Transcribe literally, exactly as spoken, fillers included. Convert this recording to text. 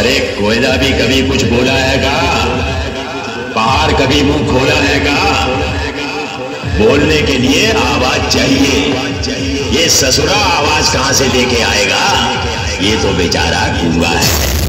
अरे कोयला भी कभी कुछ बोला है का? पहाड़ कभी मुंह खोला है का? बोलने के लिए आवाज चाहिए। ये ससुरा आवाज कहां से लेके आएगा? ये तो बेचारा गूंगा है।